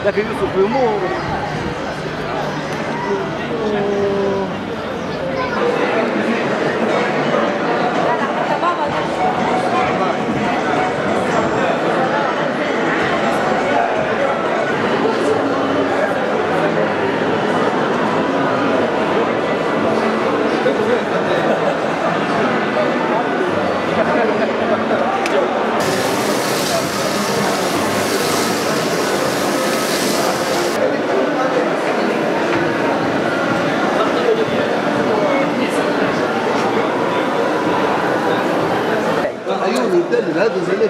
لكن يوصل في امور هذا زي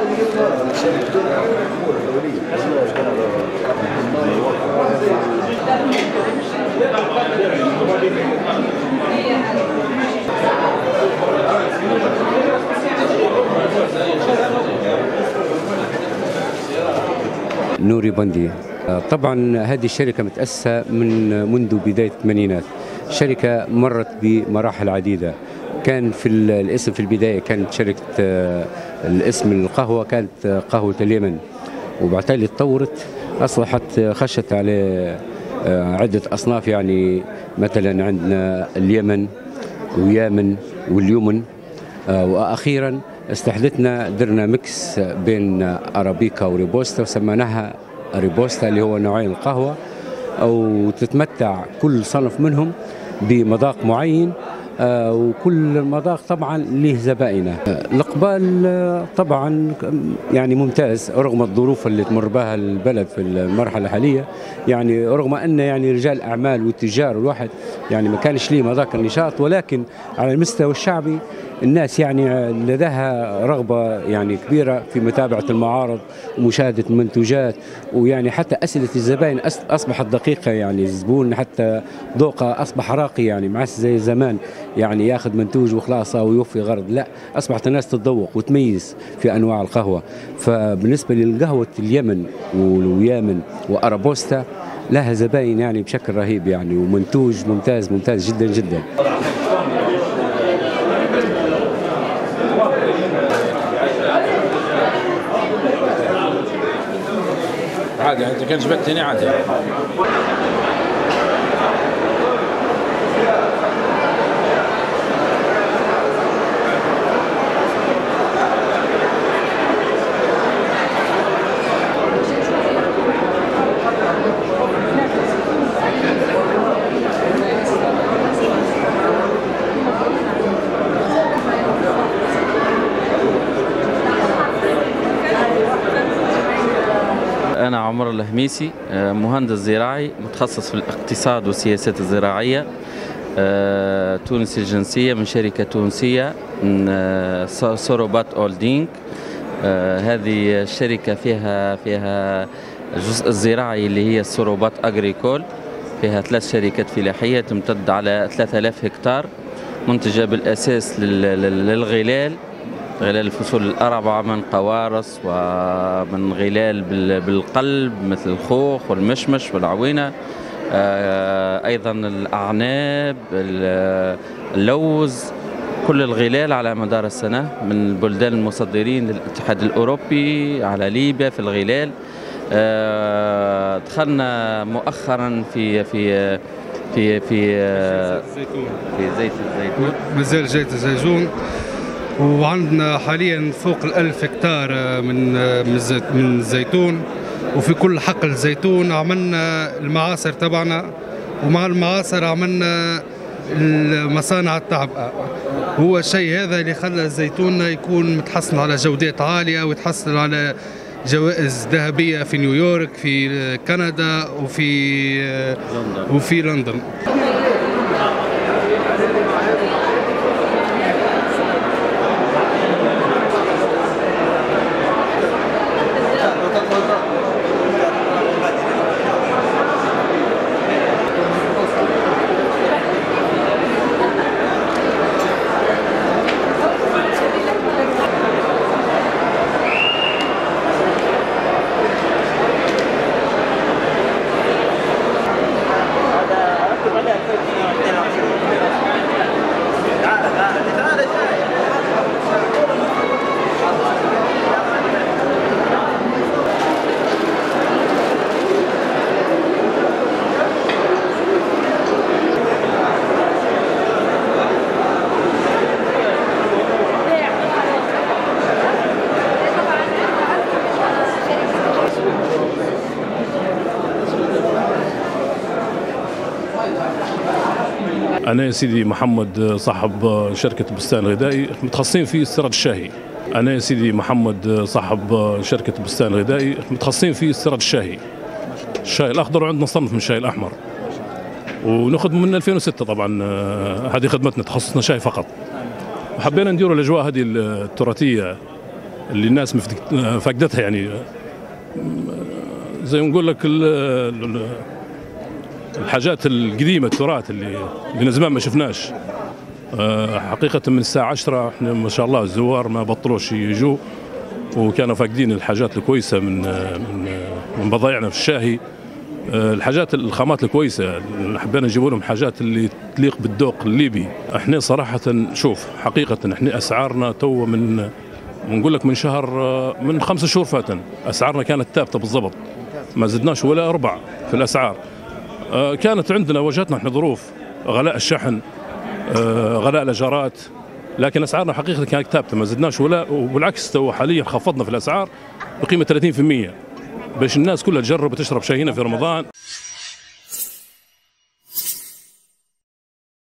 نوري بندي. طبعا هذه الشركة متأسسة منذ بداية الثمانينات. الشركة مرت بمراحل عديدة. كان في الاسم في البداية كانت شركة الاسم القهوة كانت قهوة اليمن، وبعدين تطورت أصبحت خشت على عدة أصناف، يعني مثلا عندنا اليمن ويامن واليمن، وأخيرا استحدثنا درنا ميكس بين أرابيكا وريبوستا وسميناها ريبوستا اللي هو نوعين القهوة، أو تتمتع كل صنف منهم بمذاق معين، وكل مذاق طبعا له زبائنه. الاقبال طبعا يعني ممتاز رغم الظروف اللي تمر بها البلد في المرحله الحاليه، يعني رغم ان يعني رجال الاعمال والتجار والواحد يعني ما كانش ليه مذاق النشاط، ولكن على المستوى الشعبي الناس يعني لديها رغبه يعني كبيره في متابعه المعارض ومشاهده المنتوجات، ويعني حتى اسئله الزبائن اصبحت دقيقه، يعني الزبون حتى ذوقه اصبح راقي، يعني ما عادش زي زمان يعني ياخذ منتوج وخلاص ويوفي غرض، لا اصبحت الناس تتذوق وتميز في انواع القهوه. فبالنسبه للقهوه اليمن واليامن وارابوستا لها زباين يعني بشكل رهيب يعني، ومنتوج ممتاز ممتاز جدا جدا. عادي انت كان جبتني عادي. أنا عمر الهميسي، مهندس زراعي متخصص في الاقتصاد والسياسات الزراعية، تونسي الجنسية من شركة تونسية سوروبات أولدينج. هذه الشركة فيها الجزء الزراعي اللي هي سوروبات أغريكول، فيها 3 شركات فلاحية تمتد على 3000 هكتار، منتجة بالأساس للغلال، غلال الفصول الأربعة من قوارص ومن غلال بالقلب مثل الخوخ والمشمش والعوينة، أيضا الأعناب، اللوز، كل الغلال على مدار السنة من البلدان المصدرين للاتحاد الأوروبي على ليبيا في الغلال. دخلنا مؤخرا في زيت الزيتون، مازال زيت الزيتون، وعندنا حاليا فوق 1000 هكتار من الزيتون، وفي كل حقل زيتون عملنا المعاصر تبعنا، ومع المعاصر عملنا المصانع التعبئة. هو الشيء هذا اللي خلى زيتوننا يكون متحصل على جودات عالية ويتحصل على جوائز ذهبية في نيويورك، في كندا، وفي لندن. أنا يا سيدي محمد صاحب شركة بستان غذائي متخصصين في استيراد الشاهي. أنا يا سيدي محمد صاحب شركة بستان غذائي متخصصين في استيراد الشاي الأخضر، وعندنا صنف من الشاي الأحمر ونخدم من 2006 طبعا. هذه خدمتنا، تخصصنا شاي فقط. وحبينا نديروا الأجواء هذه التراثية اللي الناس فقدتها، يعني زي ما نقول لك الحاجات القديمة، التراث اللي من زمان ما شفناش. حقيقة من الساعة 10 احنا ما شاء الله الزوار ما بطلوش يجوا، وكانوا فاقدين الحاجات الكويسة من بضايعنا في الشاهي. الحاجات الخامات الكويسة حبينا نجيبوا لهم حاجات اللي تليق بالذوق الليبي. احنا صراحة شوف حقيقة احنا اسعارنا تو نقول لك من 5 شهور فاتن اسعارنا كانت ثابتة بالضبط، ما زدناش ولا ربع في الاسعار. كانت عندنا واجهتنا احنا ظروف غلاء الشحن، غلاء الاجارات، لكن اسعارنا حقيقة كانت ثابتة ما زدناش وبالعكس تو حاليا خفضنا في الاسعار بقيمة 30% باش الناس كلها تجرب تشرب شاي هنا في رمضان.